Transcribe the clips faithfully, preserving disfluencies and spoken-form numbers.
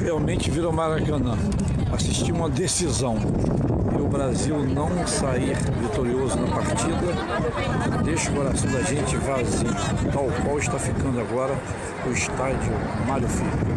realmente vir ao Maracanã, assistir uma decisão e o Brasil não sair vitorioso na partida, deixa o coração da gente vazio, tal qual está ficando agora o estádio Mário Filho.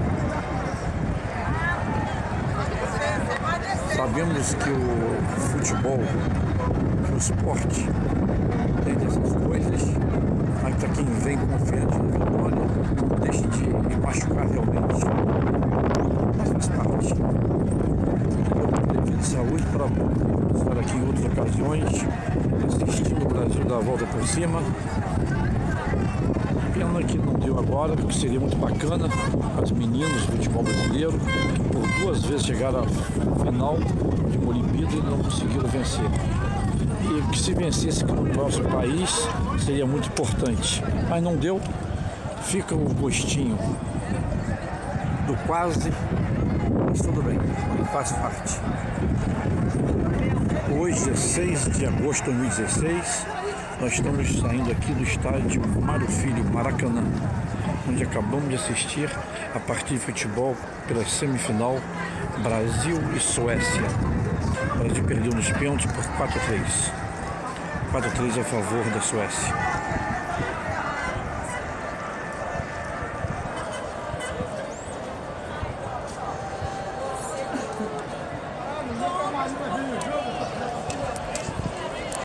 Sabemos que o futebol, que o esporte tem dessas coisas, mas para quem vem confiante na vitória, não deixe de machucar realmente. Mas faz parte. Eu devido saúde para estar aqui em outras ocasiões, assistindo o Brasil dar a volta por cima. Pena que não deu agora, porque seria muito bacana as meninas do futebol brasileiro, que por duas vezes chegaram à final de uma Olimpíada e não conseguiram vencer. E que se vencesse aqui no nosso país seria muito importante, mas não deu. Fica o gostinho do quase, mas tudo bem, faz parte. Hoje, dezesseis de agosto de dois mil e dezesseis, nós estamos saindo aqui do estádio Mário Filho, Maracanã, onde acabamos de assistir a partida de futebol pela semifinal Brasil e Suécia. O Brasil perdeu nos pênaltis por quatro a três. quatro a três a favor da Suécia.